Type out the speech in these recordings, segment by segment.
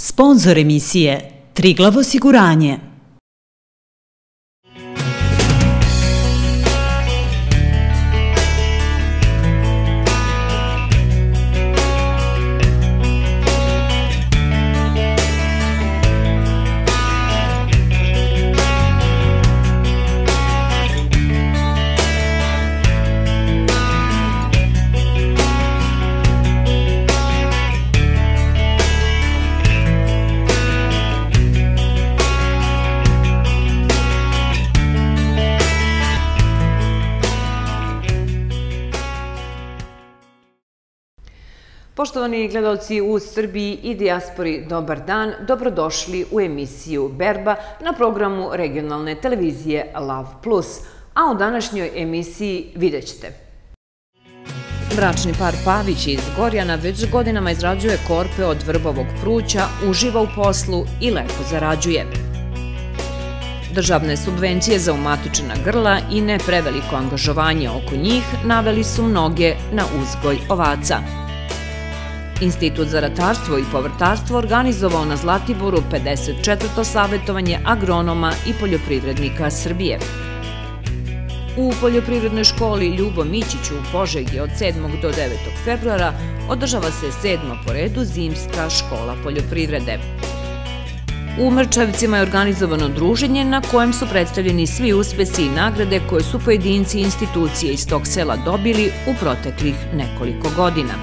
Sponzor emisije Triglav osiguranje. Poštovani gledalci u Srbiji i dijaspori, dobar dan, dobrodošli u emisiju Berba na programu regionalne televizije Lav Plus, a u današnjoj emisiji vidjet ćete. Bračni par Pavić iz Gorjana već godinama izrađuje korpe od vrbovog pruća, uživa u poslu i lepo zarađuje. Državne subvencije za umatičena grla i ne preveliko angažovanje oko njih naveli su mnoge na uzgoj ovaca. Institut za ratarstvo i povrtarstvo organizovao na Zlatiboru 54. savjetovanje agronoma i poljoprivrednika Srbije. U Poljoprivrednoj školi Ljubo Mićić u Požegi od 7. do 9. februara održava se 7. po redu zimska škola poljoprivrede. U Mrčavicima je organizovano druženje na kojem su predstavljeni svi uspesi i nagrade koje su pojedinci i institucije iz tog sela dobili u proteklih nekoliko godina.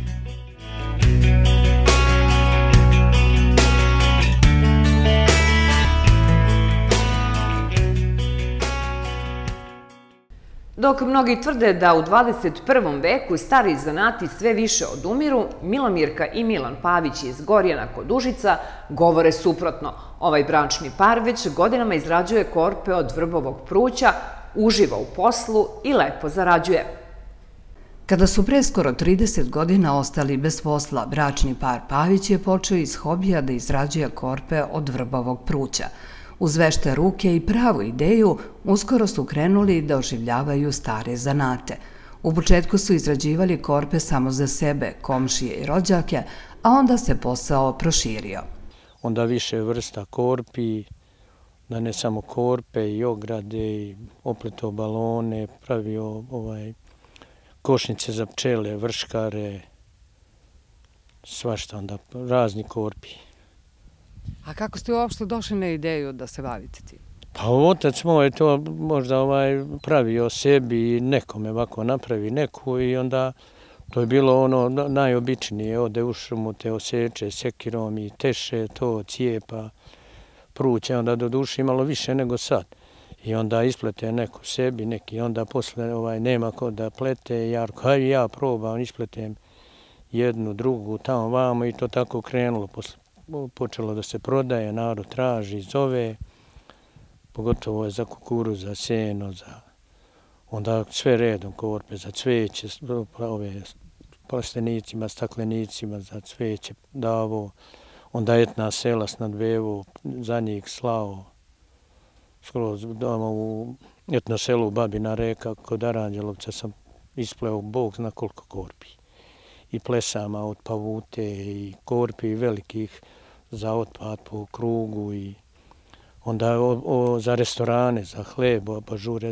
Dok mnogi tvrde da u 21. veku stari zanati sve više odumiru, Milomirka i Milan Pavić iz Gorjana kod Užica govore suprotno. Ovaj bračni par već godinama izrađuje korpe od vrbovog pruća, uživa u poslu i lepo zarađuje. Kada su pre skoro 30 godina ostali bez posla, bračni par Pavić je počeo iz hobija da izrađuje korpe od vrbovog pruća. Uz vešte ruke i pravu ideju, uskoro su krenuli da oživljavaju stare zanate. U početku su izrađivali korpe samo za sebe, komšije i rođake, a onda se posao proširio. Onda više vrsta korpi, da ne samo korpe i ograde, i opletao balone, pravio košnice za pčele, vrškare, svašta onda, razni korpi. A kako ste uopšte došli na ideju da se bavite tim? Pa otac moj je to možda pravio sebi i nekome ovako napravi neku i onda to je bilo ono najobičnije, ode u šumu, te oseče sekirom i teše to, cijepa, pruće, onda do duše imalo više nego sad. I onda isplete neko sebi, neki onda posle nema ko da plete, ja probam, ispletem jednu, drugu, tamo vamo i to tako krenulo posle. Počelo da se prodaje, narod traži, zove, pogotovo je za kukuruz, za seno, onda sve redom korpe, za cveće, plastenicima, staklenicima, za cveće davo, onda etna sela s nadvevo, za njih slao, skroz u etno selu Babina reka, kod Aranđelovca sam ispleo Bog zna koliko korpi. I plesama od pavute i korpi velikih za otpad po krugu i onda za restorane, za hleb, pažure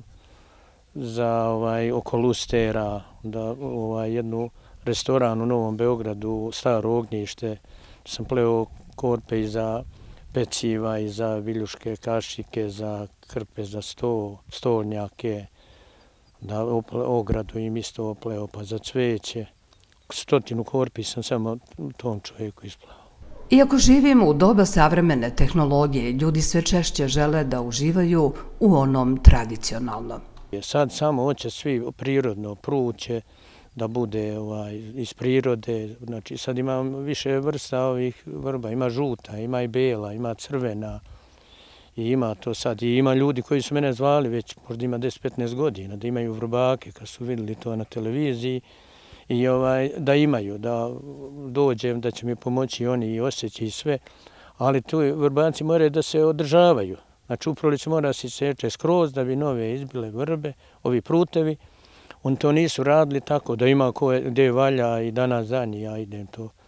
za oko lustera, onda jednu restoran u Novom Beogradu, Staro Ognjište, sam pleo korpe i za peciva i za viljuške kašike, za krpe, za stolnjake, da ogradu im isto opleo, pa za cveće. 100 korpi sam samo tom čovjeku isplao. Iako živimo u doba savremene tehnologije, ljudi sve češće žele da uživaju u onom tradicionalnom. Sad samo hoće svi prirodno pruće, da bude iz prirode. Znači sad ima više vrsta ovih vrba, ima žuta, ima i bela, ima crvena. I ima to sad, i ima ljudi koji su mene zvali već, možda ima 10-15 godina, da imaju vrbake kad su vidjeli to na televiziji. I da imaju, da dođem, da će mi pomoći oni i osjeći i sve, ali tu vrbanci moraju da se održavaju. Znači u prolicu mora se seče skroz da bi nove izbile vrbe, ovi prutevi. Oni to nisu radili tako da ima gdje valja i danas danji, ja idem to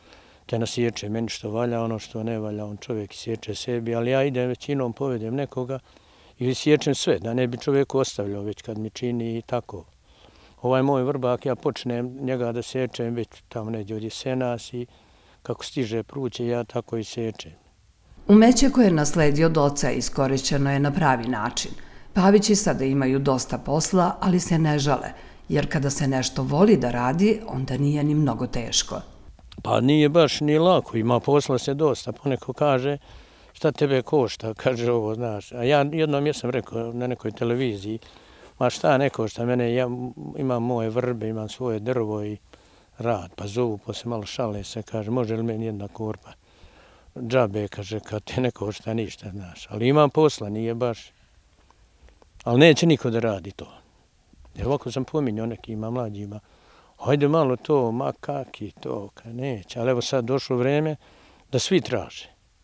te nasječe meni što valja, ono što ne valja, on čovjek sječe sebi, ali ja idem većinom, povedem nekoga ili sječem sve, da ne bi čovjeku ostavljao već kad mi čini i tako. Ovaj moj vrbak, ja počnem njega da sečem već tamo neđe od jesenas i kako stiže pruće, ja tako i sečem. Umeće koje je nasledio od oca iskorišćeno je na pravi način. Pavići sada imaju dosta posla, ali se ne žale, jer kada se nešto voli da radi, onda nije ni mnogo teško. Pa nije baš ni lako, ima posla se dosta. Poneko kaže, šta tebe košta, kaže ovo, znaš. A ja jednom jesam rekao na nekoj televiziji, ma šta ne košta mene, ja imam moje vrbe, imam svoje drvo i rad. Pa zovu, posle malo šale se, kaže, može li meni jedna korpa? Džabe, kaže, kad te ne košta ništa, znaš. Ali imam posla, nije baš. Ali neće niko da radi to. Jer ovako sam pominjao nekima mlađima, hajde malo to, ma kaki to, neće. Ali evo sad došlo vreme da svi traže.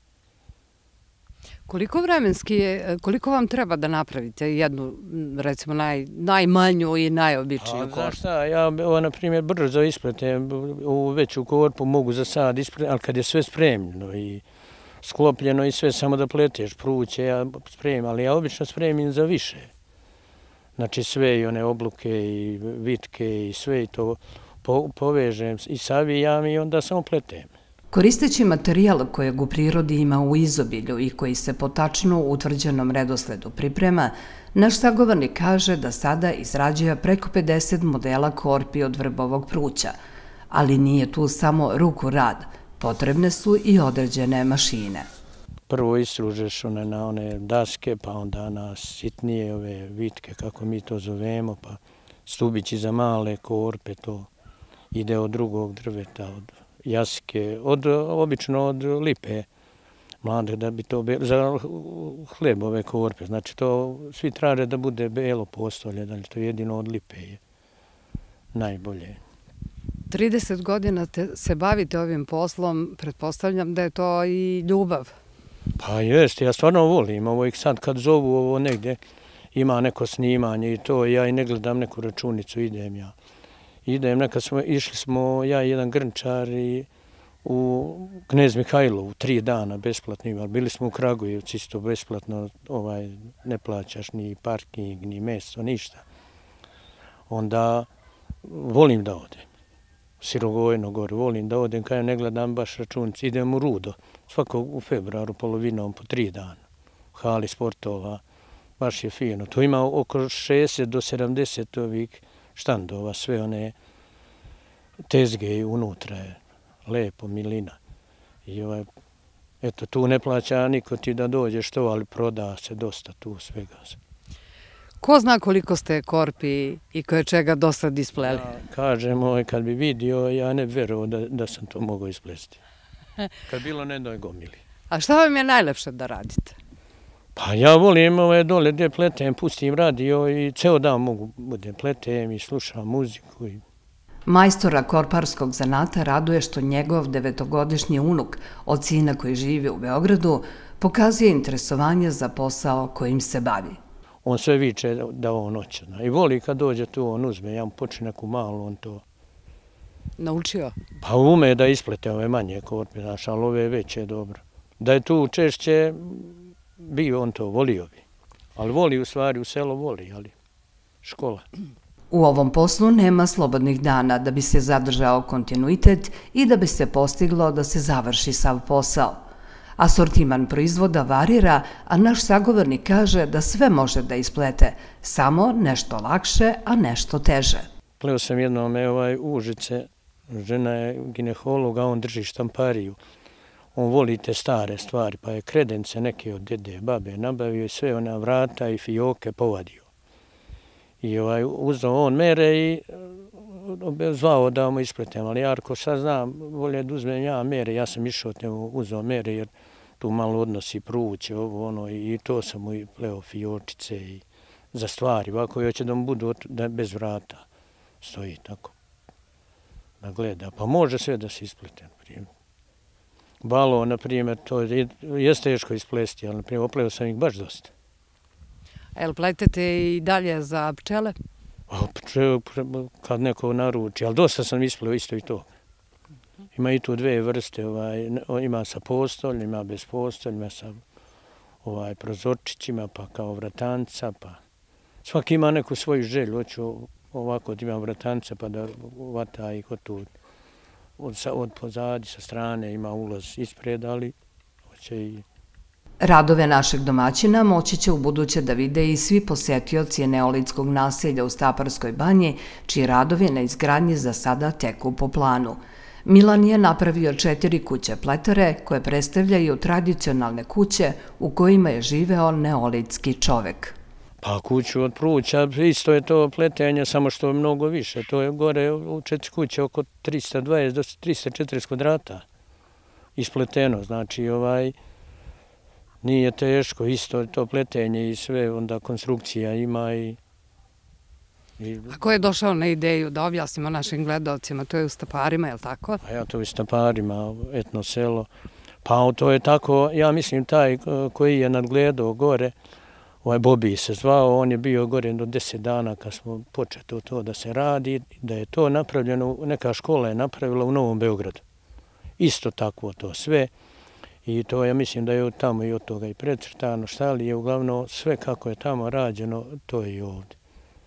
Koliko vam treba da napravite jednu, recimo, najmanju i najobičniju korpu? Šta, ja, na primjer, brzo ispletem u veću korpu, mogu za sad ispletem, ali kad je sve spremljeno i sklopljeno i sve, samo da pleteš pruće, ja spremim, ali ja obično spremim za više. Znači sve i one obluke i vitke i sve i to povežem i savijam i onda samo pletem. Koristeći materijal kojeg u prirodi ima u izobilju i koji se po tačno utvrđenom redosledu priprema, naš sagovornik kaže da sada izrađuje preko 50 modela korpi od vrbovog pruća. Ali nije tu samo ruku rad, potrebne su i određene mašine. Prvo istružeš na one daske, pa onda na sitnije ove vitke, kako mi to zovemo, pa stubići za male korpe, to ide od drugog drveta, od jaske, obično od lipe mlade, da bi to za hlebove korpe. Znači to svi traže da bude belo postolje, da to jedino od lipe je najbolje. 30 godina se bavite ovim poslom, pretpostavljam da je to i ljubav. Pa jeste, ja stvarno volim ovo i sad kad zovu ovo negdje, ima neko snimanje i to, ja i ne gledam neku računicu, idem ja. Išli smo ja i jedan grnčar u Knez Mihajlovu 3 dana besplatno, bili smo u Kragujevcu isto besplatno, ne plaćaš ni parking, ni mesto, ništa. Onda volim da odem. Sirogojno gore, volim da odem, kada ne gledam baš računicu, idem u Rudo, svakog u februaru polovinom po 3 dana, u hali sportova, baš je fino. Tu ima oko 60 do 70 ovih štandova, sve one tezge unutra je lepo, milina. I eto, tu ne plaća niko ti da dođeš to, ali proda se dosta tu svega. Ko zna koliko ste korpi i koje čega do sad ispleli? Kažem, kad bi vidio, ja ne veruo da sam to mogao isplesti. Kad bilo ne doj gomili. A šta vam je najlepše da radite? Pa ja volim dole gdje pletem, pustim radio i ceo dan mogu budem pletem i slušam muziku. Majstora korparskog zanata raduje što njegov 9-godišnji unuk od sina koji živi u Beogradu pokazuje interesovanje za posao kojim se bavi. On sve viče da on hoće. I voli kad dođe tu, on uzme, ja mu počne neku malu, on to... Naučio? Pa ume da isplete ove manje korpe, znaš, ali ove veće dobro. Da je tu češće, bio on to, volio bi. Ali voli u stvari, u selo voli, ali škola. U ovom poslu nema slobodnih dana da bi se zadržao kontinuitet i da bi se postiglo da se završi sav posao. Asortiman proizvoda varira, a naš sagovornik kaže da sve može da isplete, samo nešto lakše, a nešto teže. Pleo sam jednom u Užice, žena je ginekologa, on drži štampariju. On voli te stare stvari, pa je kredence neke od dede, babe nabavio i sve ona vrata i fijoke povadio. I uzao on mere i zvao da mu ispletem, ali ja ako sad znam, volje da uzmem ja mere, ja sam išao od njemu uzao mere jer tu malo odnosi pruće, i to sam mu pleo fijočice i za stvari, ovako hoće da mu budu bez vrata, stoji tako, da gleda, pa može sve da se isplete, na primjer. Balo, na primjer, to je teško isplesti, ali na primjer, opleo sam ih baš dosta. A jel pletete i dalje za pčele? Kad neko naruči, ali dosta sam ispleo isto i to. Ima i tu dve vrste, ima sa postoljima, ima bez postoljima, sa prozorčićima, pa kao vratanca, pa svaki ima neku svoju želju, hoću ovako da imam vratanca pa da vata ih od pozadi, sa strane, ima ulaz ispred, ali hoće i... Radove našeg domaćina moći će u buduće da vide i svi posetioci neolitskog naselja u Staparskoj banji, čiji radovi na izgradnji za sada teku po planu. Milan je napravio 4 kuće pletare koje predstavljaju tradicionalne kuće u kojima je živeo neolitski čovek. Pa kuću od pruća, isto je to pletenje, samo što je mnogo više. To je gore u 4 kuće oko 320 do 340 kvadrata ispleteno. Znači, nije teško, isto je to pletenje i sve, onda konstrukcija ima i... A ko je došao na ideju, da objasnimo našim gledalcima, to je u Staparima, je li tako? A ja to u Staparima, etno selo. Pa to je tako, ja mislim taj koji je nadgledao gore, Bobi se zvao, on je bio gore do 10 dana kad smo počeli to da se radi, da je to napravljeno, neka škola je napravila u Novom Beogradu. Isto takvo to sve. I to ja mislim da je tamo i od toga i precrtano, šta li je uglavnom sve kako je tamo rađeno, to je i ovdje.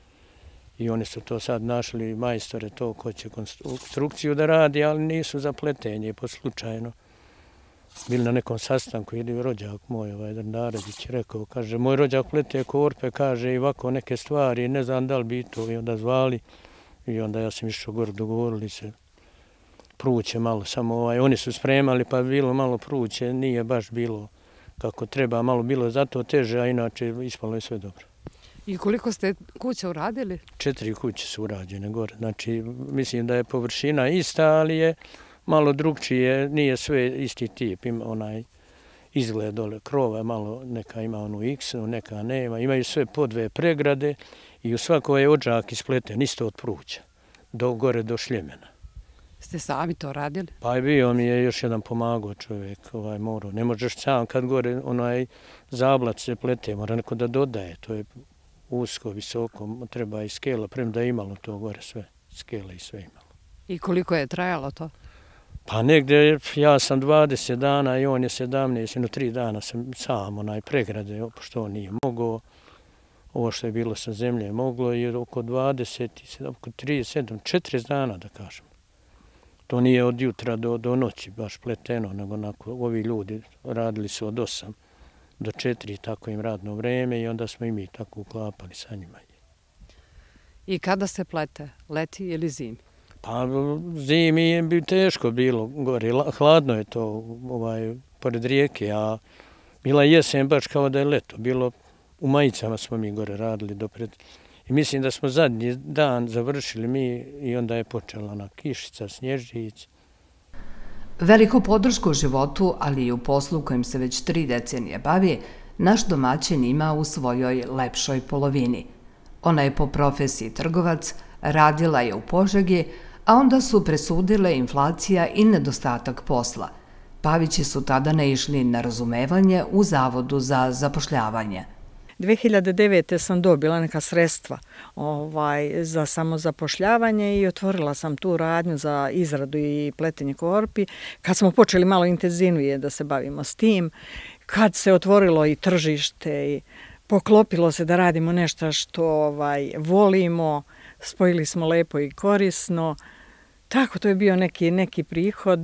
I oni su to sad našli, majstore, to ko će konstrukciju da radi, ali nisu za pletenje, poslučajno. Bili na nekom sastanku, ili rođak moj, Drndarević, rekao, kaže, moj rođak plete korpe, kaže, i ovako neke stvari, ne znam da li bi to, i onda zvali. I onda ja sam išao gore, dogovorili se pruće malo, samo oni su spremali, pa bilo malo pruće, nije baš bilo kako treba, malo bilo zato teže, a inače ispalo je sve dobro. I koliko ste kuća uradili? 4 kuće su urađene gore, znači mislim da je površina ista, ali je malo drugčije, nije sve isti tip, ima onaj izgled dole krova, malo neka ima onu X, neka nema, imaju sve po 2 pregrade i u svakoj je odžak ispleten, isto od pruća, gore do Šljemena. Ste sami to radili? Pa bio mi je još jedan pomagao čovjek, morao. Ne možeš sam kad gore onaj zablat se plete, mora neko da dodaje, to je usko, visoko, treba i skela, premda je imalo to gore sve, skela i sve imalo. I koliko je trajalo to? Pa negdje, ja sam 20 dana i on je 17, 3 dana sam sam pregrade, pošto on nije mogao. Ovo što je bilo sa zemlje je moglo i oko 20, oko 37, 40 dana da kažem. To nije od jutra do noći baš pleteno, nego ovi ljudi radili su od 8 do 4, tako im radno vreme i onda smo i mi tako uklapali sa njima. I kada se plete? Leti ili zimi? Pa zimi bi teško bilo gore, hladno je to pored rijeke, a bila jesen baš kao da je leto, bilo u majicama smo mi gore radili dopred. I mislim da smo zadnji dan završili mi i onda je počela ona kišica, snježić. Veliku podršku u životu, ali i u poslu kojim se već 3 decenije bavi, naš domaćin ima u svojoj lepšoj polovini. Ona je po profesiji trgovac, radila je u Požegi, a onda su presudile inflacija i nedostatak posla. Pavići su tada naišli na razumevanje u Zavodu za zapošljavanje. 2009. sam dobila neka sredstva za samozapošljavanje i otvorila sam tu radnju za izradu i pletenje korpi. Kad smo počeli malo intenzivnije da se bavimo s tim, kad se otvorilo i tržište i poklopilo se da radimo nešto što volimo, spojili smo lepo i korisno. Tako, to je bio neki prihod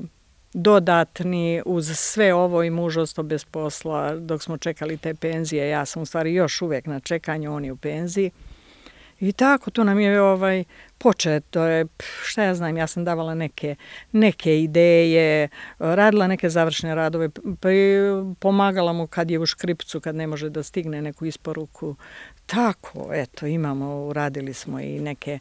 dodatni uz sve ovo i muž ostao bez posla dok smo čekali te penzije. Ja sam u stvari još uvijek na čekanju, on je u penziji. I tako, tu nam je početo, šta ja znam, ja sam davala neke ideje, radila neke završne radove, pomagala mu kad je u škripcu, kad ne može da stigne neku isporuku. Tako, eto, uradili smo i neke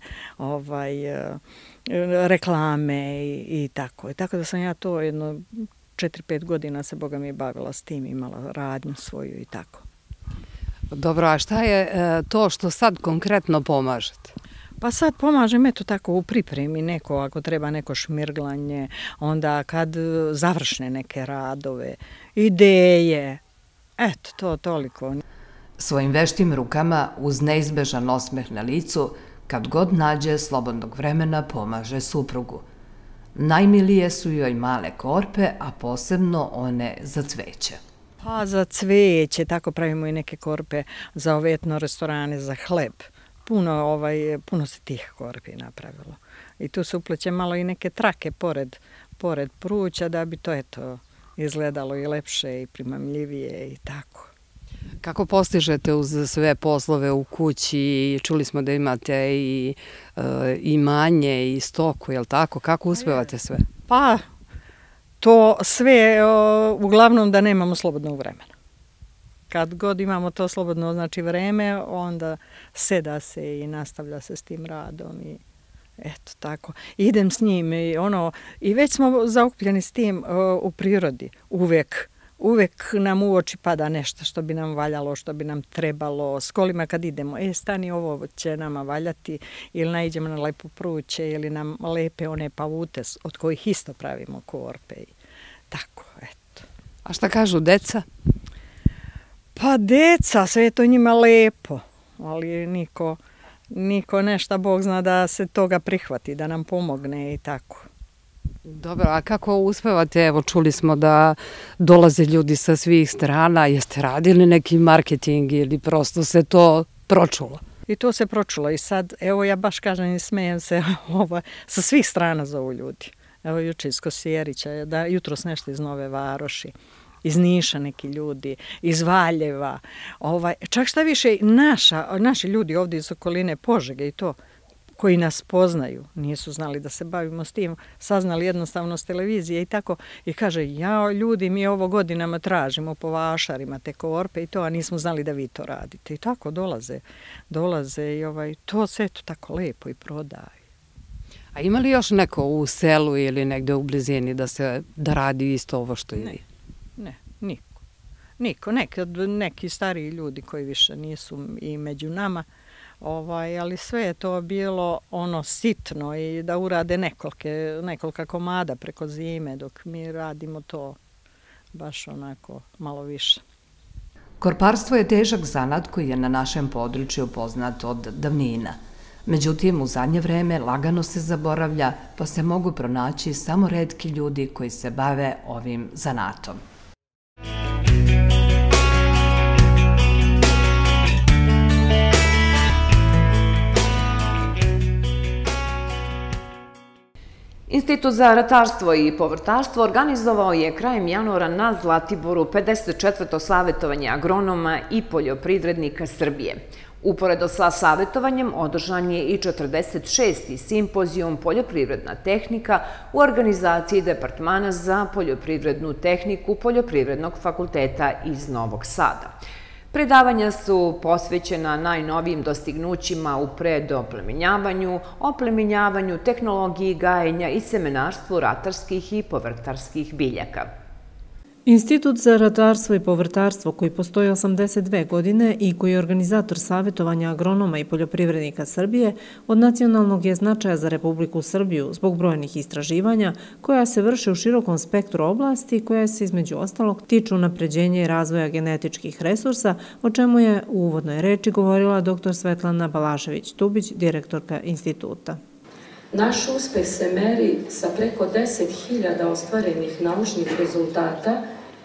reklame i tako. Tako da sam ja to jedno 4-5 godina se, Boga mi, bavila s tim, imala radnju svoju i tako. Dobro, a šta je to što sad konkretno pomažete? Pa sad pomažem, eto tako, u pripremi neko, ako treba neko šmirglanje, onda kad završne neke radove, ideje, eto, to toliko. Svojim veštim rukama, uz neizbežan osmeh na licu, kad god nađe slobodnog vremena, pomaže suprugu. Najmilije su joj male korpe, a posebno one za cveće. Pa za cveće, tako pravimo i neke korpe za ove etno restorane, za hleb. Puno se tih korpi napravilo. I tu se upleće malo i neke trake pored pruća da bi to izgledalo i lepše i primamljivije i tako. Kako postižete uz sve poslove u kući? Čuli smo da imate i imanje i stoku, je li tako? Kako uspevate sve? Pa, to sve uglavnom da nemamo slobodnog vremena. Kad god imamo to slobodno vreme, onda seda se i nastavlja se s tim radom i eto tako. Idem s njim i već smo zaokupljeni s tim u prirodi. Uvek nam u oči pada nešto što bi nam valjalo, što bi nam trebalo. S kolima kad idemo, stani, ovo će nama valjati, ili naiđemo na lepo pruće, ili nam lepe one pavute od kojih isto pravimo korpe. Tako, eto. A šta kažu deca? Pa deca, sve je to njima lepo, ali niko nešto, Bog zna da se toga prihvati, da nam pomogne i tako. Dobro, a kako uspevate? Evo, čuli smo da dolaze ljudi sa svih strana. Jeste radili neki marketing ili prosto se to pročulo? I to se pročulo i sad, evo ja baš kažem i smejem se, sa svih strana zovu ljudi. Evo juče iz Kosjerića, jutros nešto iz Nove Varoši, iz Niša neki ljudi, iz Valjeva. Čak šta više, naši ljudi ovdje iz okoline Požege i to, koji nas poznaju, nisu znali da se bavimo s tim, saznali jednostavno s televizije i tako, i kaže, ljudi, mi ovo godinama tražimo po vašarima te korpe i to, a nismo znali da vi to radite. I tako dolaze i to se eto tako lepo i prodaje. A ima li još neko u selu ili negde u blizini da radi isto ovo što i vi? Ne, niko. Neki stariji ljudi koji više nisu i među nama, ali sve je to bilo sitno i da urade nekolika komada preko zime, dok mi radimo to baš onako malo više. Korparstvo je težak zanat koji je na našem području poznat od davnina. Međutim, u zadnje vreme lagano se zaboravlja, pa se mogu pronaći samo retki ljudi koji se bave ovim zanatom. Institut za ratarstvo i povrtarstvo organizovao je krajem januara na Zlatiboru 54. savjetovanje agronoma i poljoprivrednika Srbije. Uporedo sa savjetovanjem održan je i 46. simpozijum Poljoprivredna tehnika u organizaciji Departmana za poljoprivrednu tehniku Poljoprivrednog fakulteta iz Novog Sada. Predavanja su posvećena najnovijim dostignućima u predoplemenjavanju, oplemenjavanju, tehnologiji gajenja i semenarstvu ratarskih i povrtarskih biljaka. Institut za ratarstvo i povrtarstvo, koji postoji 82 godine i koji je organizator savjetovanja agronoma i poljoprivrednika Srbije, od nacionalnog je značaja za Republiku Srbiju zbog brojnih istraživanja koja se vrše u širokom spektru oblasti koja se između ostalog tiču unapređenja i razvoja genetičkih resursa, o čemu je u uvodnoj reči govorila dr. Svetlana Balašević-Tubić, direktorka instituta. Naš uspeh se meri sa preko 10.000 ostvarenih naučnih rezultata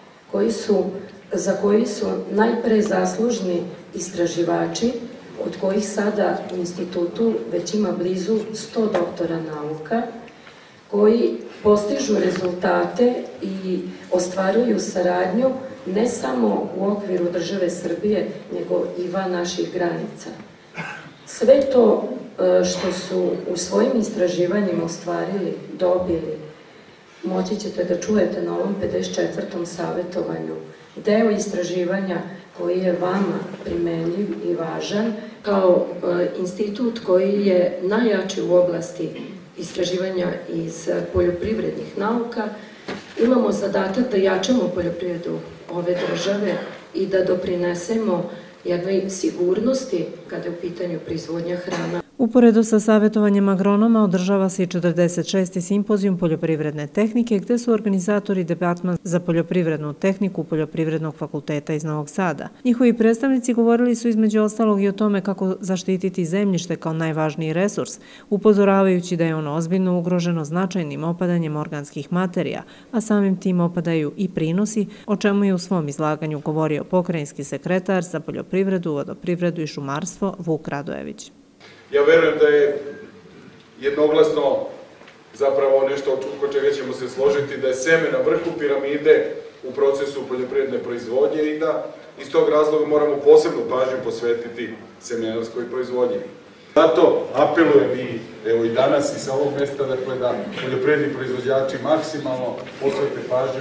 za koji su najpre zaslužni istraživači, od kojih sada u institutu već ima blizu 100 doktora nauka, koji postižu rezultate i ostvaruju saradnju ne samo u okviru države Srbije, nego i van naših granica. Sve to što su u svojim istraživanjima ostvarili, dobili, moći ćete da čujete na ovom 54. savjetovanju. Deo istraživanja koji je vama primenljiv i važan, kao institut koji je najjači u oblasti istraživanja iz poljoprivrednih nauka, imamo zadatak da jačamo poljoprivredu ove države i da doprinesemo jednoj sigurnosti kada je u pitanju proizvodnja hrana. Uporedo sa savjetovanjem agronoma održava se i 46. simpozijum poljoprivredne tehnike gde su organizatori Departman za poljoprivrednu tehniku Poljoprivrednog fakulteta iz Novog Sada. Njihovi predstavnici govorili su između ostalog i o tome kako zaštititi zemljište kao najvažniji resurs, upozoravajući da je ono ozbiljno ugroženo značajnim opadanjem organskih materija, a samim tim opadaju i prinosi, o čemu je u svom izlaganju govorio pokrajinski sekretar za poljoprivredu, vodoprivredu i šumarstvo Vuk Radojević. Ja verujem da je jednoglasno zapravo nešto oko čega ćemo se složiti, da je seme na vrhu piramide u procesu poljoprivredne proizvodnje i da iz tog razloga moramo posebnu pažnju posvetiti semenarskoj proizvodnji. Zato apelujem i evo i danas i sa ovog mesta da poljoprivredni proizvođači maksimalno posvete pažnju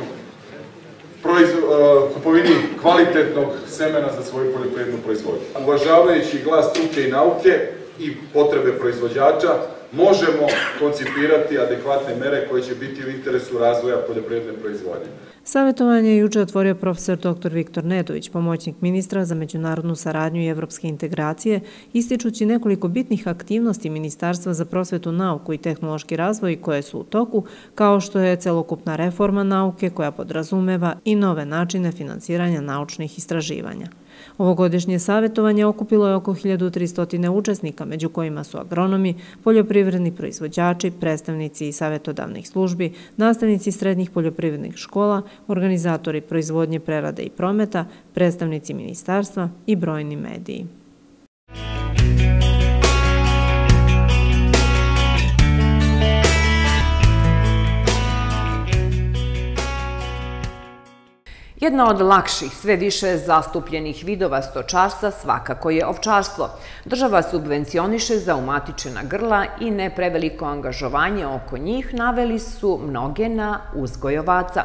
kupovini kvalitetnog semena za svoju poljoprivrednu proizvodnju. Uvažavajući glas struke i nauke i potrebe proizvođača, možemo koncipirati adekvatne mere koje će biti u interesu razvoja poljoprivredne proizvodnje. Savjetovanje je juče otvorio profesor dr. Viktor Nedović, pomoćnik ministra za međunarodnu saradnju i evropske integracije, ističući nekoliko bitnih aktivnosti Ministarstva za prosvetu, nauku i tehnološki razvoj koje su u toku, kao što je celokupna reforma nauke koja podrazumeva i nove načine finansiranja naučnih istraživanja. Ovogodišnje savjetovanje okupilo je oko 1300 učesnika, među kojima su agronomi, poljoprivredni proizvođači, predstavnici savjetodavnih službi, nastavnici srednjih poljoprivrednih škola, organizatori proizvodnje, prerade i prometa, predstavnici ministarstva i brojni mediji. Jedna od lakših, sve više zastupljenih vidova stočarstva svakako je ovčarstvo. Država subvencioniše za umatičena grla i ne preveliko angažovanje oko njih naveli su mnoge na uzgoj ovaca.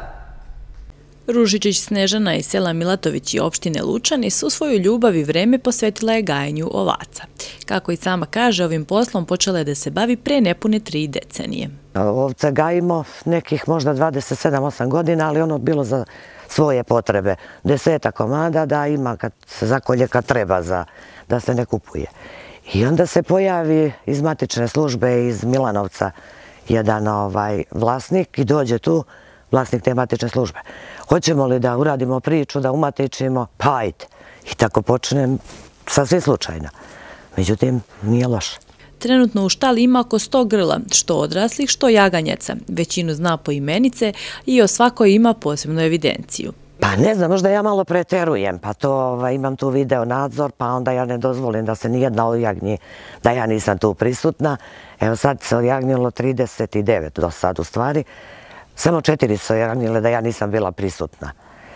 Ružičić Snežana iz sela Milatović i opštine Lučani su svoju ljubav i vreme posvetila je gajenju ovaca. Kako i sama kaže, ovim poslom počela je da se bavi pre nepune 3 decenije. Ovce gajimo nekih možda 27-8 godina, ali ono bilo za svoje potrebe. 10 komada da ima kad se zakolje kad treba da se ne kupuje. I onda se pojavi iz matične službe iz Milanovca jedan vlasnik i dođe tu, vlasnik te matične službe. Hoćemo li da uradimo priču, da umatičimo? Pa ajde. I tako počnem sasvim slučajno. Međutim, nije loše. Trenutno u štali ima oko 100 grla, što odraslih, što jaganjeca. Većinu zna po imenice i o svakoj ima posebnu evidenciju. Pa ne znam, možda ja malo preterujem, pa to imam tu video nadzor, pa onda ja ne dozvolim da se nijedna ojagnji, da ja nisam tu prisutna. Evo sad se ojagnjilo 39 do sad u stvari. Samo 4 su ojagnjile da ja nisam bila prisutna.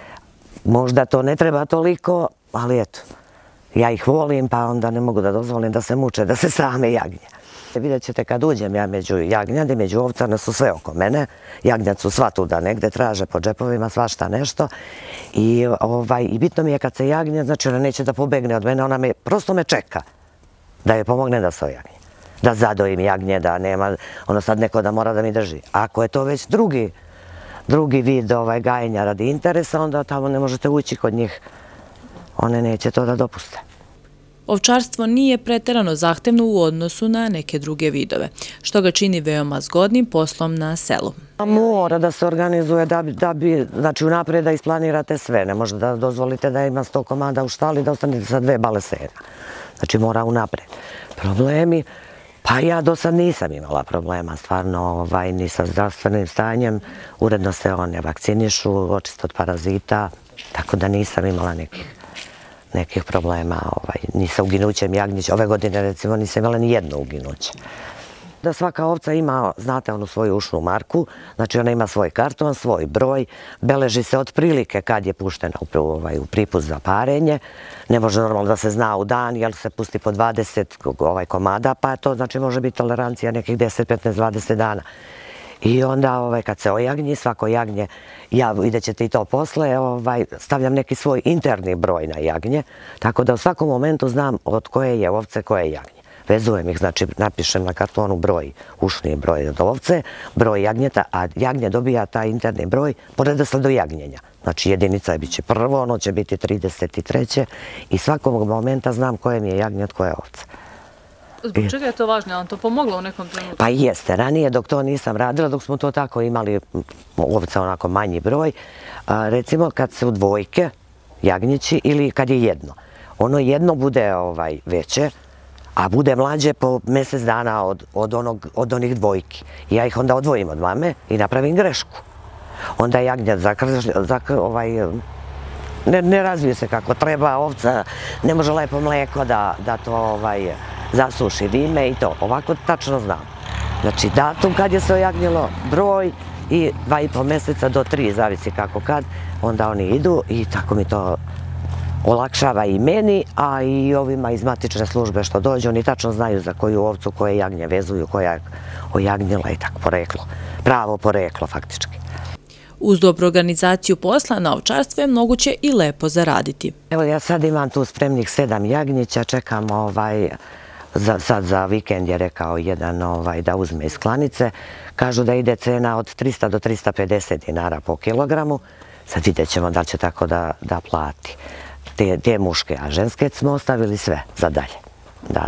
Možda to ne treba toliko, ali eto. Ja ih volim, pa onda ne mogu da dozvolim da se muče, da se same jagnje. Vidjet ćete kad uđem ja među jagnjade, među ovcane su sve oko mene. Jagnjad su sva tuda negde, traže po džepovima svašta nešto. I bitno mi je kad se jagnje, znači ona neće da pobegne od mene, ona prosto me čeka da joj pomogne da se ojagnje. Da zadojim jagnje, da nema, ono sad neko da mora da mi drži. Ako je to već drugi vid gajenja radi interesa, onda tamo ne možete ući kod njih. One neće to da dopuste. Ovčarstvo nije preterano zahtevno u odnosu na neke druge vidove, što ga čini veoma zgodnim poslom na selu. Mora da se organizuje da bi, znači unaprijed da isplanirate sve. Ne možete da dozvolite da ima 100 komada u štali da ostanete sa 2 balesera. Znači mora unaprijed. Problemi, pa ja do sad nisam imala problema, stvarno ni sa zdravstvenim stanjem. Uredno se one vakcinišu, očiste od parazita, tako da nisam imala nekih problema ni sa uginućem jagnjića. Ove godine recimo nisam imala ni jedno uginuće. Da svaka ovca ima, znate, onu svoju ušnu marku, znači ona ima svoj karton, svoj broj, beleži se otprilike kad je puštena u pripust za parenje. Ne može normalno da se zna u dan, jer se pusti po 20 komada, pa to znači može biti tolerancija nekih 10, 15, 20 dana. I onda kad se ojagnji, svako jagnje, ja vidjet ćete i to posle, stavljam neki svoj interni broj na jagnje, tako da u svakom momentu znam od koje je ovce, koje je jagnje. Vezujem ih, znači napišem na kartonu broj, ušni broj od ovce, broj jagnjeta, a jagnje dobija taj interni broj po redosledu jagnjenja. Znači jedinica je biće prvo, ono će biti 33. i svakog momenta znam koje mi je jagnje od koje je ovce. Zbog čega je to važno? Je li vam to pomoglo u nekom trenutku? Pa jeste, ranije dok to nisam radila, dok smo to tako imali ovca onako manji broj, recimo kad se u dvojke jagnjeći ili kad je jedno. Ono jedno bude veće, a bude mlađe po mjesec dana od onih dvojki. Ja ih onda odvojim od mame i napravim grešku. Onda jagnjad ne razvije se kako treba, ovca ne može lepo mlijeko da to zasuši vime i to. Ovako tačno znam. Znači datum kad je se ojagnjilo, broj i 2,5 mjeseca do 3, zavisi kako kad, onda oni idu i tako mi to olakšava i meni, a i ovima iz matične službe što dođu, oni tačno znaju za koju ovcu, koje jagnje vezuju, koja je ojagnjila i tako poreklo. Pravo poreklo faktički. Uz dobru organizaciju posla na ovčarstvu je moguće i lepo zaraditi. Evo ja sad imam tu spremnih 7 jagnjića, čekam sad za vikend je rekao jedan da uzme iz klanice. Kažu da ide cena od 300 do 350 dinara po kilogramu. Sad vidjet ćemo da li će tako da plati. Te muške, a ženske smo ostavili sve za dalje. Da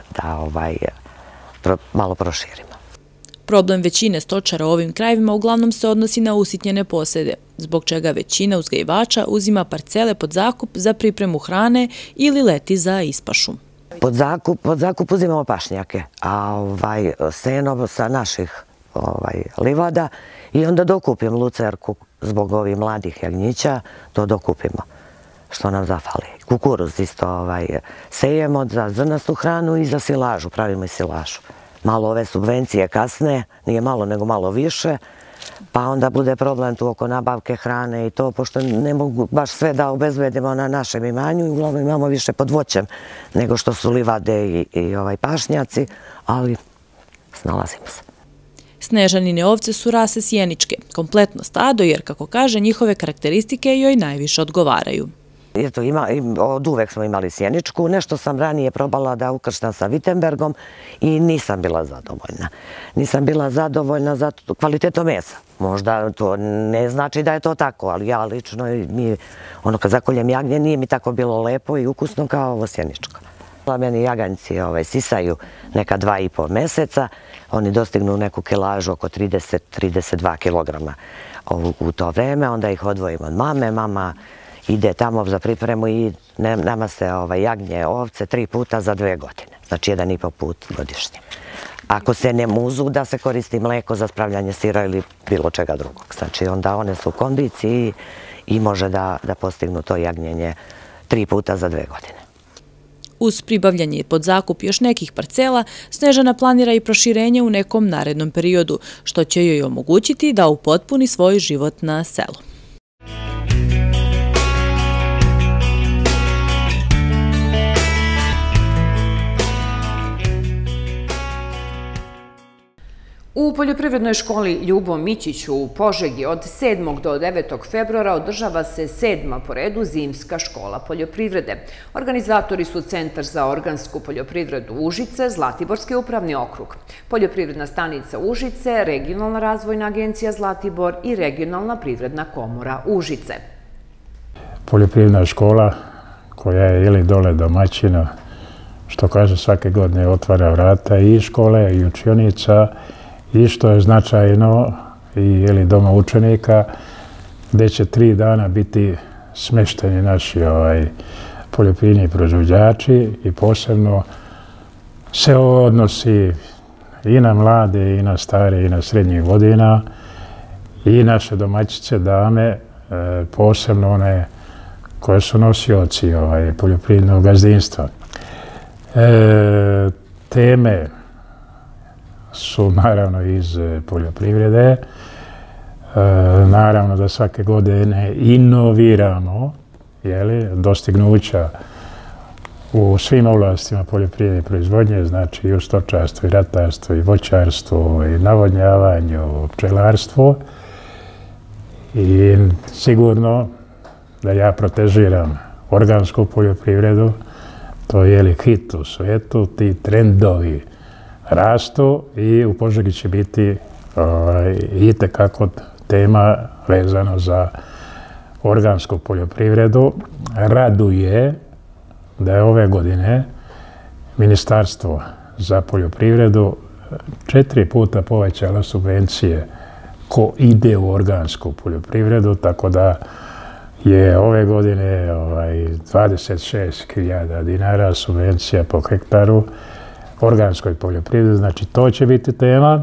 malo proširimo. Problem većine stočara u ovim krajevima uglavnom se odnosi na usitnjene posjede, zbog čega većina uzgajivača uzima parcele pod zakup za pripremu hrane ili leti za ispašu. Pod zakup uzimamo pašnjake, a seno sa naših livada i onda dokupim lucerku zbog ovih mladih jagnjića, to dokupimo što nam zafali. Kukuruz isto sejemo za zrnastu hranu i za silažu, pravimo i silažu. Malo ove subvencije kasne, nije malo nego malo više, pa onda bude problem tu oko nabavke hrane i to, pošto ne mogu baš sve da obezbedimo na našem imanju i uglavnom imamo više pod voćem nego što su livade i pašnjaci, ali snalazimo se. Snežanine ovce su rase sjeničke, kompletno stado jer, kako kaže, njihove karakteristike joj najviše odgovaraju. Od uvek smo imali sjeničku, nešto sam ranije probala da ukrštam sa Wittenbergom i nisam bila zadovoljna. Nisam bila zadovoljna za kvalitetom mesa. Možda to ne znači da je to tako, ali ja lično, kad zakoljem jagnje, nije mi tako bilo lepo i ukusno kao ovo sjeničko. Meni jaganjci sisaju neka 2,5 mjeseca, oni dostignu neku kilažu oko 30-32 kilograma u to vreme, onda ih odvojim od mame, mama ide tamo za pripremu i nama se jagnje ovce 3 puta za 2 godine, znači 1,5 put godišnje. Ako se ne muzu, da se koristi mleko za spravljanje sira ili bilo čega drugog. Znači onda one su u kondiciji i može da postignu to jagnjenje 3 puta za 2 godine. Uz pribavljanje pod zakup još nekih parcela, Snežana planira i proširenje u nekom narednom periodu, što će joj omogućiti da upotpuni svoj život na selu. U Poljoprivrednoj školi Ljubo Mićić u Požegi od 7. do 9. februara održava se 7. po redu zimska škola poljoprivrede. Organizatori su Centar za organsku poljoprivredu Užice, Zlatiborski upravni okrug, Poljoprivredna stanica Užice, Regionalna razvojna agencija Zlatibor i Regionalna privredna komora Užice. Poljoprivredna škola koja je dole domaćina, što kaže svake godine otvara vrata i škole i učionica, i što je značajno i doma učenika, gdje će 3 dana biti smešteni naši poljoprivredni proizvođači i posebno se ovo odnosi i na mlade, i na stare, i na srednjih godina i naše domaćice, dame, posebno one koje su nosioci poljoprivrednog gazdinstva. Teme su naravno iz poljoprivrede. Naravno da svake godine inoviramo dostignuća u svim oblastima poljoprivredne proizvodnje, znači i u stočarstvu, i ratarstvu, i voćarstvu, i navodnjavanju, pčelarstvu. I sigurno da ja protežiram organsku poljoprivredu, to je hit u svijetu, ti trendovi rastu i u Požegi će biti itekako tema vezano za organsku poljoprivredu. Raduje da je ove godine Ministarstvo za poljoprivredu 4 puta povećala subvencije ko ide u organsku poljoprivredu, tako da je ove godine 26.000 dinara subvencija po hektaru organskoj poljoprivredi. Znači, to će biti tema.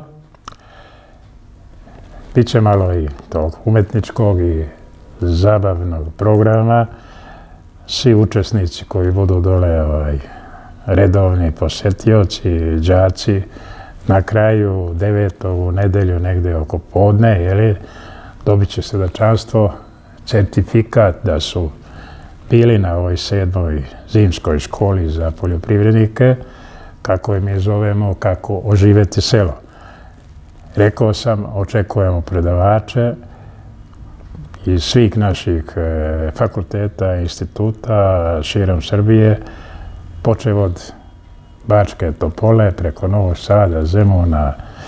Biće malo i tog umetničkog i zabavnog programa. Svi učesnici koji budu dole redovni posetioci, đaci, na kraju 9. u nedelju negde oko podne, dobit će svedočanstvo, certifikat da su bili na ovoj 7. zimskoj školi za poljoprivrednike, kako je mi zovemo, kako oživeti selo. Rekao sam, očekujemo predavače iz svih naših fakulteta, instituta širom Srbije, počev od Bačke Topole, preko Novog Sada, Zemuna,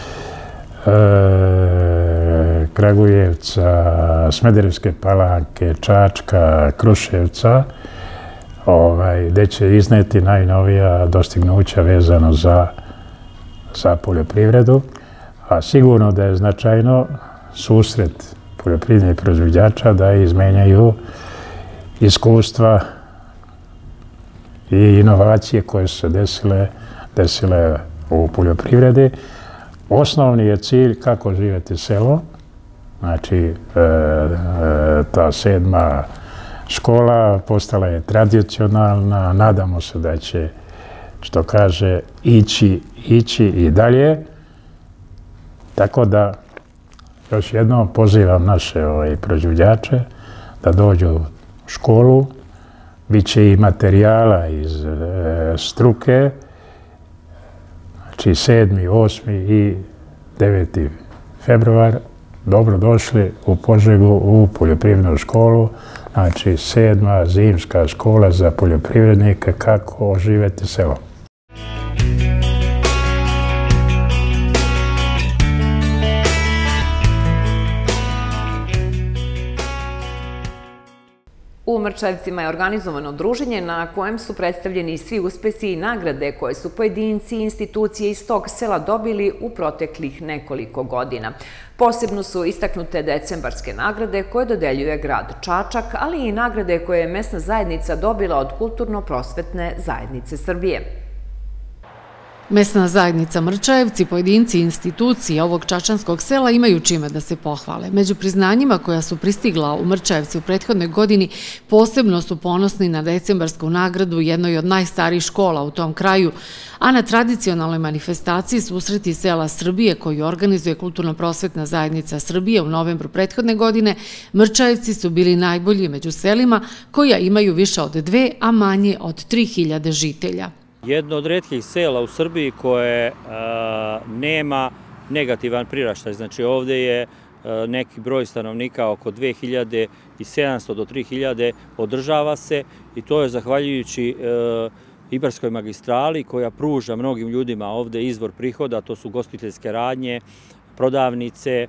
Kragujevca, Smederevske Palanke, Čačka, Kruševca, gde će izneti najnovija dostignuća vezano za poljoprivredu, a sigurno da je značajno susret poljoprivrednih proizvođača da izmenjaju iskustva i inovacije koje su se desile u poljoprivredi. Osnovni je cilj kako živjeti selo, znači ta 7. škola postala je tradicionalna, nadamo se da će, što kaže, ići i dalje. Tako da, još jednom pozivam naše proizvođače da dođu u školu. Biće i materijala iz struke, znači 7., 8. i 9. februar. Dobrodošli u Požegu u poljoprivrednu školu, znači 7. zimska škola za poljoprivrednike kako oživeti selo. U Mrčajevcima je organizovano druženje na kojem su predstavljeni svi uspesi i nagrade koje su pojedinci i institucije iz tog sela dobili u proteklih nekoliko godina. Posebno su istaknute decembarske nagrade koje dodeljuje grad Čačak, ali i nagrade koje je mesna zajednica dobila od Kulturno-prosvetne zajednice Srbije. Mesna zajednica Mrčajevci, pojedinci i institucije ovog čačanskog sela imaju čime da se pohvale. Među priznanjima koja su pristigla u Mrčajevci u prethodnoj godini posebno su ponosni na decembarsku nagradu jednoj od najstarijih škola u tom kraju, a na tradicionalnoj manifestaciji Susreti sela Srbije koju organizuje Kulturno-prosvetna zajednica Srbije u novembru prethodne godine, Mrčajevci su bili najbolji među selima koja imaju više od 2, a manje od 3.000 žitelja. Jedno od retkih sela u Srbiji koje nema negativan priraštaj. Znači ovdje je neki broj stanovnika oko 2700 do 3000 održava se i to je zahvaljujući Ibarskoj magistrali koja pruža mnogim ljudima ovdje izvor prihoda, to su ugostiteljske radnje, prodavnice,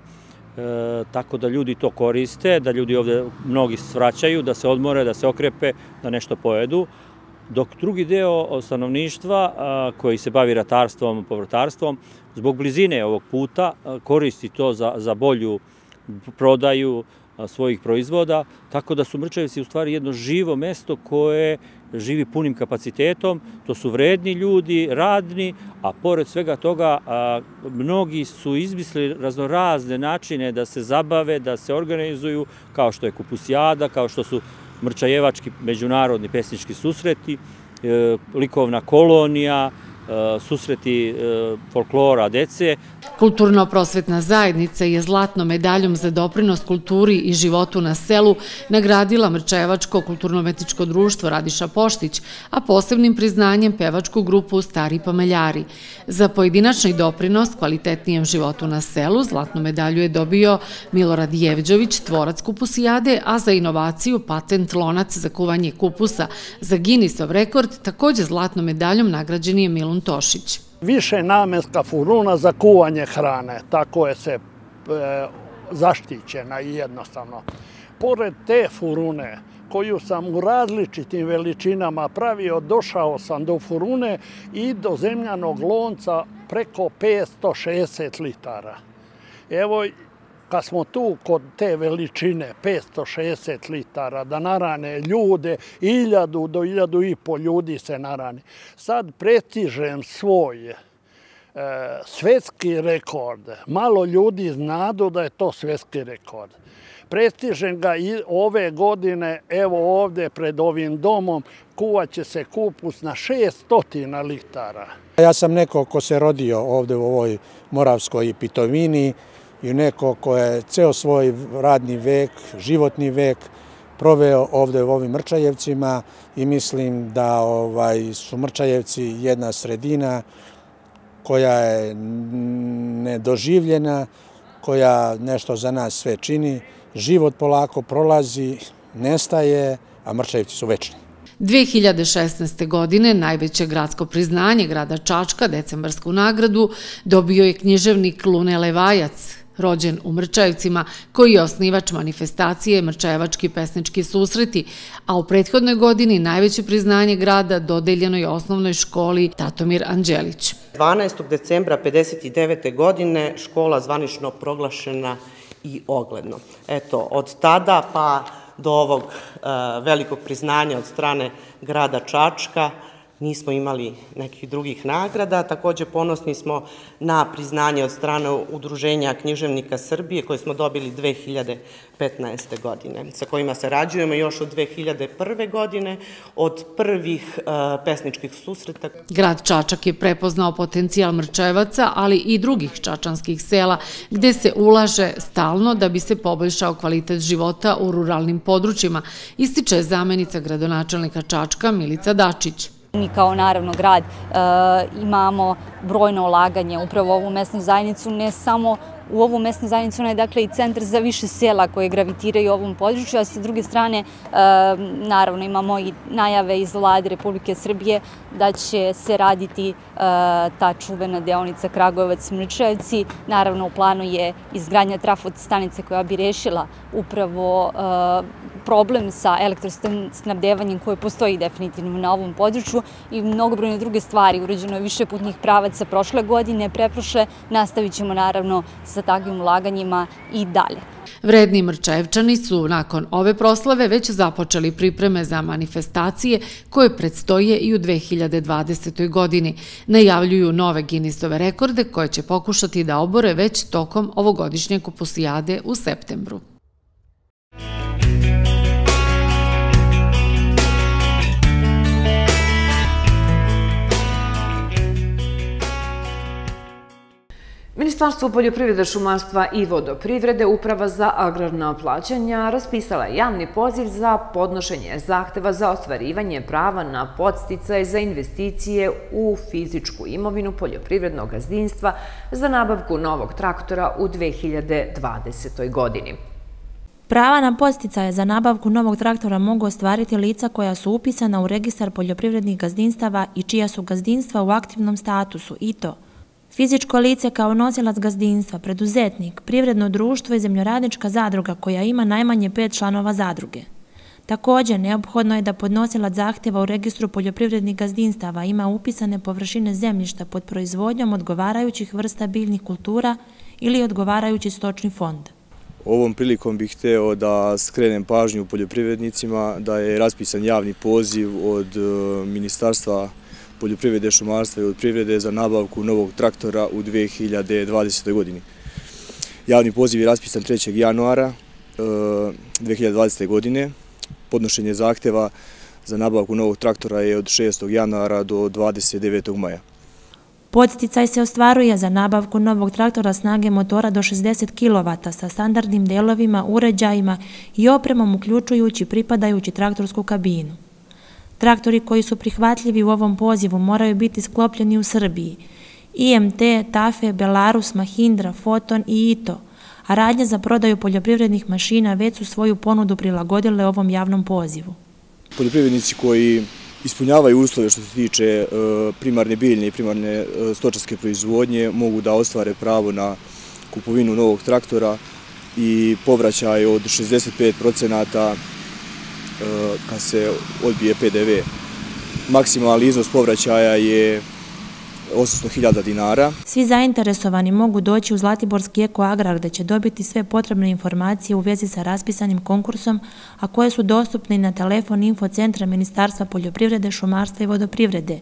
tako da ljudi to koriste, da ljudi ovdje mnogi svraćaju, da se odmore, da se okrepe, da nešto pojedu. Dok drugi deo stanovništva koji se bavi ratarstvom, povrtarstvom, zbog blizine ovog puta koristi to za bolju prodaju svojih proizvoda, tako da su Mrčajevci u stvari jedno živo mesto koje živi punim kapacitetom, to su vredni ljudi, radni, a pored svega toga mnogi su izmislili raznorazne načine da se zabave, da se organizuju, kao što je kupusijada, kao što su Mrčajevački međunarodni pesnički susreti, likovna kolonija, susreti folklora dece. Kulturno-prosvetna zajednica je zlatnom medaljom za doprinos kulturi i životu na selu nagradila Mrčajevačko kulturno-umetničko društvo Radiša Poštić, a posebnim priznanjem pevačku grupu Stari pameljari. Za pojedinačni doprinos kvalitetnijem životu na selu zlatnu medalju je dobio Milorad Jevđović, tvorac kupusijade, a za inovaciju patent lonac za kuvanje kupusa za Guinnessov rekord također zlatnom medaljom nagrađen je Milun Tošić. Više namenska furuna za kuvanje hrane, tako je se zaštićena i jednostavno. Pored te furune koju sam u različitim veličinama pravio, došao sam do furune i do zemljanog lonca preko 560 litara. Evo, kad smo tu kod te veličine, 560 litara, da narane ljude, 1000 do 1500 ljudi se narani. Sad prestižem svoj svetski rekord. Malo ljudi znadu da je to svetski rekord. Prestižem ga i ove godine, evo ovde pred ovim domom, kuvaće se kupus na 600 litara. Ja sam neko ko se rodio ovde u ovoj Moravskoj Pitovini i neko ko je ceo svoj radni vek, životni vek proveo ovde u ovim Mrčajevcima i mislim da su Mrčajevci jedna sredina koja je nedoživljena, koja nešto za nas sve čini. Život polako prolazi, nestaje, a Mrčajevci su večni. 2016. godine najveće gradsko priznanje grada Čačka, decembarsku nagradu, dobio je književnik Lune Levajac, rođen u Mrčajevcima, koji je osnivač manifestacije Mrčajevački pesnički susreti, a u prethodnoj godini najveće priznanje grada dodeljeno je osnovnoj školi Tatomir Anđelić. 12. decembra 1959. godine škola zvanično proglašena i ogledno. Eto, od tada pa do ovog velikog priznanja od strane grada Čačka nismo imali nekih drugih nagrada. Također ponosni smo na priznanje od strane Udruženja književnika Srbije koje smo dobili 2015. godine, sa kojima sarađujemo još od 2001. godine, od prvih pesničkih susreta. Grad Čačak je prepoznao potencijal Mrčajevaca, ali i drugih čačanskih sela, gde se ulaže stalno da bi se poboljšao kvalitet života u ruralnim područjima, ističe zamenica gradonačelnika Čačka Milica Dačić. Mi kao naravno grad imamo brojno ulaganje upravo u ovu mesnu zajednicu, ne samo u ovu mesnu zajednicu, ona je dakle i centar za više sela koje gravitiraju u ovom području, a sa druge strane naravno imamo i najave iz Vlade Republike Srbije da će se raditi ta čuvena deonica Kragujevac-Mrčajevci. Naravno u planu je izgradnja trafo stanice koja bi rešila upravo problem sa elektrosnabdevanjem koje postoji definitivno na ovom području i mnogobrojne druge stvari. Urađeno je više putnih pravaca prošle godine, preprošle, nastavit ćemo naravno sa takvim ulaganjima i dalje. Vredni Mrčajevčani su nakon ove proslave već započeli pripreme za manifestacije koje predstoje i u 2020. godini. Najavljuju nove Guinnessove rekorde koje će pokušati da obore već tokom ovogodišnje kupusijade u septembru. Ministarstvo poljoprivrede, šumarstva i vodoprivrede, Uprava za agrarna plaćanja, raspisala je javni poziv za podnošenje zahteva za ostvarivanje prava na podsticaj za investicije u fizičku imovinu poljoprivrednog gazdinstva za nabavku novog traktora u 2020. godini. Prava na podsticaje za nabavku novog traktora mogu ostvariti lica koja su upisana u registar poljoprivrednih gazdinstava i čija su gazdinstva u aktivnom statusu, i to fizičko lice kao nosilac gazdinstva, preduzetnik, privredno društvo i zemljoradnička zadruga koja ima najmanje 5 članova zadruge. Također, neophodno je da podnosilac zahtjeva u registru poljoprivrednih gazdinstava ima upisane površine zemljišta pod proizvodnjom odgovarajućih vrsta biljnih kultura ili odgovarajući stočni fond. Ovom prilikom bih hteo da skrenem pažnju poljoprivrednicima da je raspisan javni poziv od Ministarstva poljoprivrede, šumarstva i vodoprivrede za nabavku novog traktora u 2020. godini. Javni poziv je raspisan 3. januara 2020. godine. Podnošenje zahteva za nabavku novog traktora je od 6. januara do 29. maja. Podsticaj se ostvaruje za nabavku novog traktora snage motora do 60 kW sa standardnim delovima, uređajima i opremom uključujući pripadajući traktorsku kabinu. Traktori koji su prihvatljivi u ovom pozivu moraju biti sklopljeni u Srbiji. IMT, Tafe, Belarus, Mahindra, Foton i ITO, a radnje za prodaju poljoprivrednih mašina već su svoju ponudu prilagodile ovom javnom pozivu. Poljoprivrednici koji ispunjavaju uslove što se tiče primarne biljne i primarne stočarske proizvodnje mogu da ostvare pravo na kupovinu novog traktora i povraćaj od 65% kad se odbije PDV. Maksimalni iznos povraćaja je 800.000 dinara. Svi zainteresovani mogu doći u Zlatiborski Eko Agrar gde će dobiti sve potrebne informacije u vezi sa raspisanim konkursom, a koje su dostupne na telefon infocentra Ministarstva poljoprivrede, šumarstva i vodoprivrede.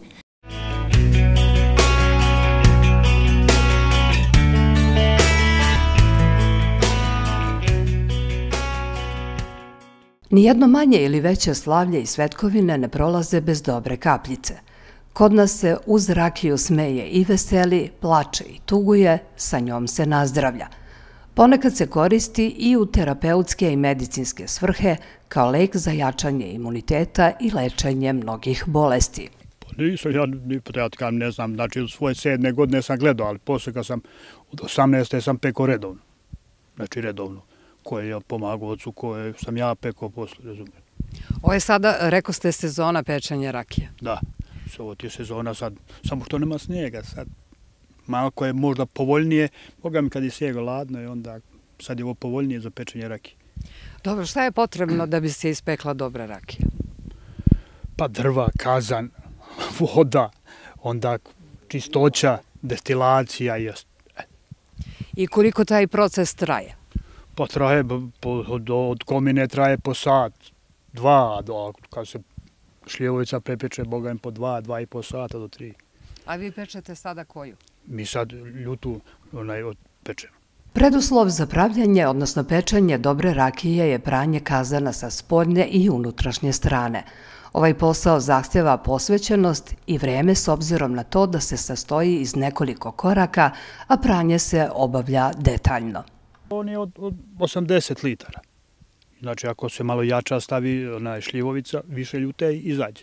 Nijedno manje ili veće slavlje i svetkovine ne prolaze bez dobre kapljice. Kod nas se uz rakiju smeje i veseli, plače i tuguje, sa njom se nazdravlja. Ponekad se koristi i u terapeutske i medicinske svrhe kao lek za jačanje imuniteta i lečenje mnogih bolesti. Nisam ja, ne znam, znači u svoje 7. godine sam gledao, ali posle kad sam od 18. sam pekao redovno. Znači redovno. Koje je pomagao ocu, koje sam ja pekao posle, razumijem. Ovo je sada, rekao ste, sezona pečenja rakije. Da, ovo ti je sezona sad, samo što nema snijega sad. Malo je možda povoljnije, boga mi kad je snijega ladno i onda sad je ovo povoljnije za pečenje rakije. Dobro, šta je potrebno da bi se ispekla dobra rakija? Pa drva, kazan, voda, onda čistoća, destilacija i I koliko taj proces traje? Pa traje, od komine traje po sat, 2, kad se šljivovica prepeče, boga im po 2,5 sata do 3. A vi pečete sada koju? Mi sad ljutu pečemo. Preduslov za pravljanje, odnosno pečenje dobre rakije je pranje kazana sa spoljne i unutrašnje strane. Ovaj posao zahtjeva posvećenost i vreme s obzirom na to da se sastoji iz nekoliko koraka, a pranje se obavlja detaljno. On je od 80 litara. Znači, ako se malo jača stavi šljivovica, više ljute i izađe.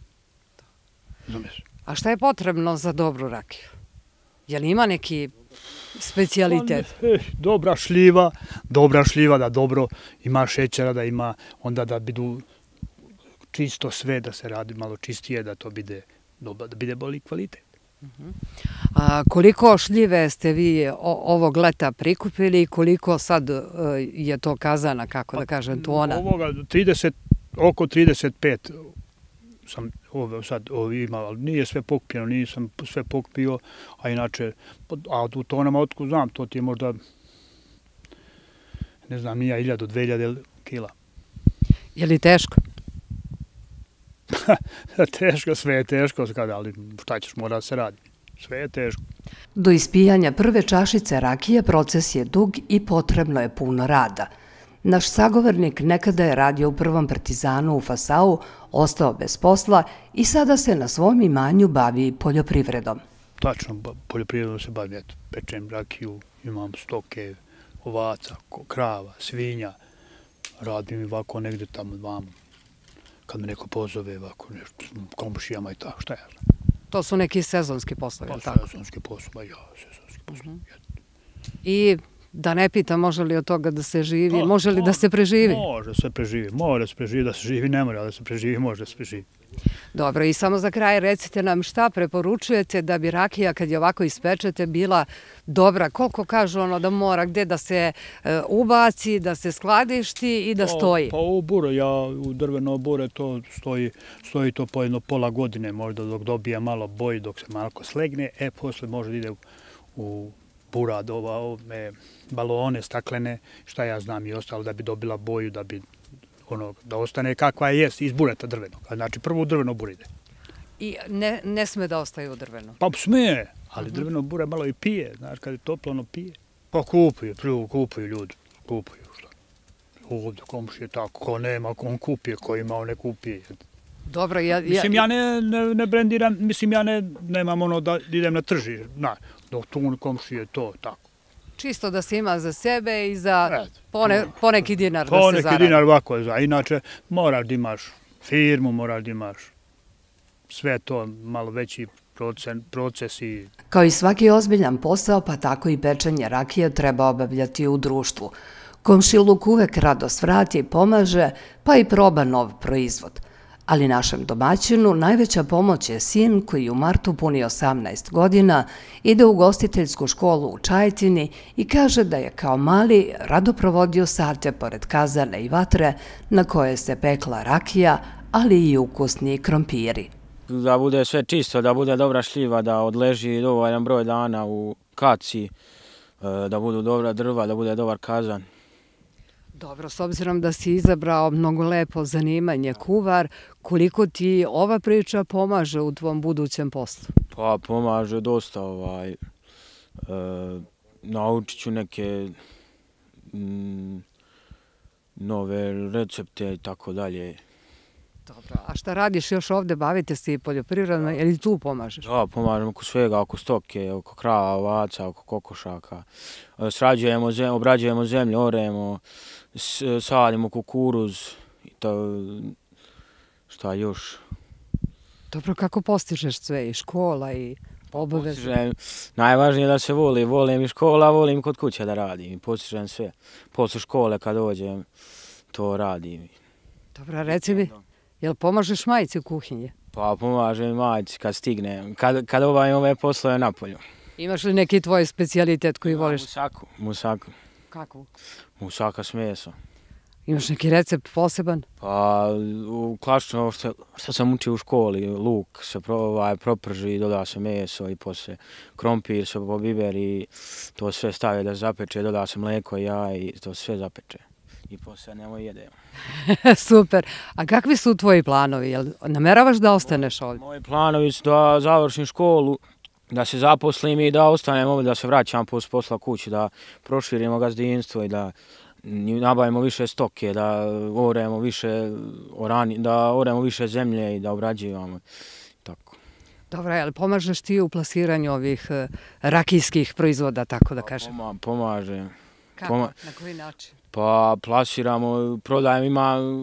A šta je potrebno za dobru rakiju? Je li ima neki specijalitet? Dobra šljiva da dobro ima šećera, da ima onda da bidu čisto sve, da se radi malo čistije, da to bide bolji kvalitet. A koliko šljive ste vi ovog leta prikupili i koliko sad je to kazana, kako da kažem, tona? Oko 35 sam sad imao, ali nije sve pokupljeno, nisam sve pokupio, a inače, a u tonama otkud znam, to ti je možda, ne znam, 1000-2000 kila. Je li teško? Teško, sve je teško, ali šta ćeš, mora se raditi. Sve je teško. Do ispijanja prve čašice rakije proces je dug i potrebno je puno rada. Naš sagovornik nekada je radio u prvom partizanu u Fasau, ostao bez posla i sada se na svom imanju bavi poljoprivredom. Tačno, poljoprivredom se bavi, pečem rakiju, imam stoke, ovaca, krava, svinja, radim ovako negde tamo vamo. Kad me neko pozove ovako nešto, komšijama i tako, šta ja znam. To su neki sezonski poslovi, ili tako? Sezonski poslovi, sezonski poslovi. I da ne pitam, može li od toga da se živi, može li da se preživi? Može se preživi, mora se preživi, da se živi ne mora, da se preživi, može da se preživi. Dobro, i samo za kraj recite nam šta preporučujete da bi rakija kad je ovako ispečete bila dobra, koliko kažu da mora, gde da se ubaci, da se skladišti i da stoji? Pa u bure, u drveno bure to stoji to po jedno pola godine, možda dok dobija malo boji, dok se malo slegne, posle može da ide u burad, ove balone staklene, šta ja znam i ostalo, da bi dobila boju, da ostane kakva je iz bureta drvenog. Znači prvo u drveno bure ide. I ne sme da ostaje u drveno? Pa sme, ali drveno bure malo i pije, znaš, kad je toplo ono pije. Pa kupuju ljudi, kupuju. Ovdje komšije tako, ko nema, ko on kupije, ko ima, on ne kupije. Dobro, mislim, ja ne brendiram, mislim, ja nemam ono da idem na tržište, dok tu komšije to tako. Čisto da se ima za sebe i za poneki dinar da se zaradi. Poneki dinar ovako je za. Inače, moraš da imaš firmu, moraš da imaš sve to, malo veći proces i... Kao i svaki ozbiljan posao, pa tako i pečenje rakije treba obavljati u društvu. Komšiluk uvek rado svrati i pomaže, pa i proba nov proizvod. Ali našem domaćinu najveća pomoć je sin koji u martu puni 18 godina, ide u ugostiteljsku školu u Čajetini i kaže da je kao mali rado provodio sate pored kazane i vatre na koje se pekla rakija, ali i ukusni krompiri. Da bude sve čisto, da bude dobra šljiva, da odleži dovoljan broj dana u kaci, da budu dobra drva, da bude dobar kazan. Dobro, s obzirom da si izabrao mnogo lepo zanimanje kuvar, koliko ti ova priča pomaže u tvom budućem poslu? Pa pomaže dosta, naučit ću neke nove recepte i tako dalje. Dobro, a šta radiš još ovde? Bavite se i poljoprivredno, je li tu pomažeš? Da, pomažem oko svega, oko stoke, oko krava, ovaca, oko kokošaka. Obrađujemo zemlju, oremo, sadimo kukuruz i to, šta još. Dobro, kako postižeš sve, i škola i obaveze? Najvažnije je da se volim i škola, volim kod kuće da radim, postižem sve. Posle škole kad dođem, to radim. Dobro, reci mi, jel pomažeš majici u kuhinji? Pa pomažem majici kad stignem, kad obavim ove poslove na polju. Imaš li neki tvoj specijalitet koji voliš? Musaku. Kakvu? Musaka s mesom. Imaš neki recept poseban? Pa, klasično što sam učio u školi, luk se proprži, doda se meso i posle krompir se pobiber i to sve stavi da se zapeče, doda se mleko i jaj i to sve zapeče. I posle nemoj jedemo. Super. A kakvi su tvoji planovi? Jel nameravaš da ostaneš ovdje? Moji planovi su da završim školu, da se zaposlim i da ostanem ovdje, da se vraćam posla kući, da proširimo gazdinstvo i da nabavimo više stoke, da oremo više zemlje i da obrađivamo. Tako. Dobro, jel pomažeš ti u plasiranju ovih rakijskih proizvoda, tako da kažem? Pomažem. Kako? Na koji način? Pa plasiramo, prodajem,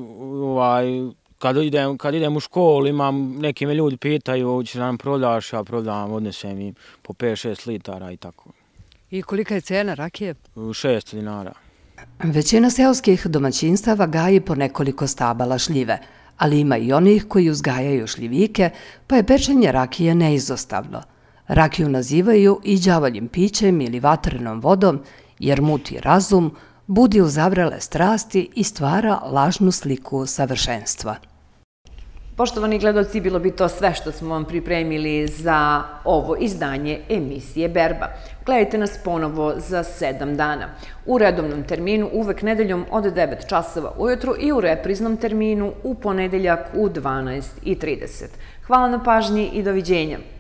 kad idem u školu, neki me ljudi pitaju, hoće nam prodaš, ja prodam, odnesem im po 5-6 litara i tako. I kolika je cena rakije? 6 dinara. Većina seoskih domaćinstava gaji po nekoliko stabala šljive, ali ima i onih koji uzgajaju šljivike, pa je pečenje rakije neizostavno. Rakiju nazivaju i đavoljim pićem ili vatrenom vodom, jer muti razum, budi uzavrele strasti i stvara lažnu sliku savršenstva. Poštovani gledoci, bilo bi to sve što smo vam pripremili za ovo izdanje emisije Berba. Gledajte nas ponovo za 7 dana. U redovnom terminu uvek nedeljom od 9 časova ujutru i u repriznom terminu u ponedeljak u 12:30. Hvala na pažnji i doviđenja.